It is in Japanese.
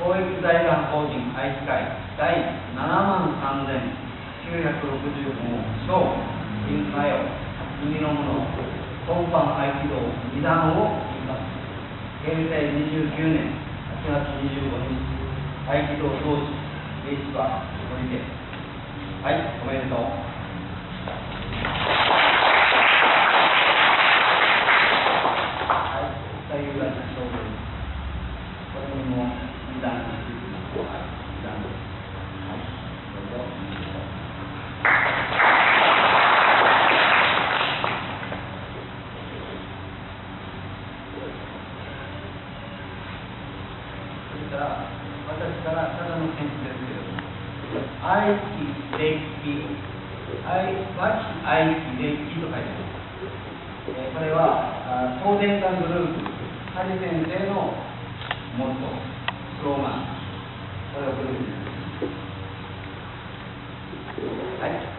公益財団法人愛知会第73,965号小新マヨ君のもの本番合気道2段を引きます。平成29年8月25日合気道当時芸士はこれではい、おめでとう。はい、左右が勝負。これにも2段にしていきます。はい、2段です。はい、どうぞ。それから私からただの検視ですけれども、愛知歴愛知歴と書いてあります。これは東電館グループ梶先生のモットースローガン、これをグループです。はい。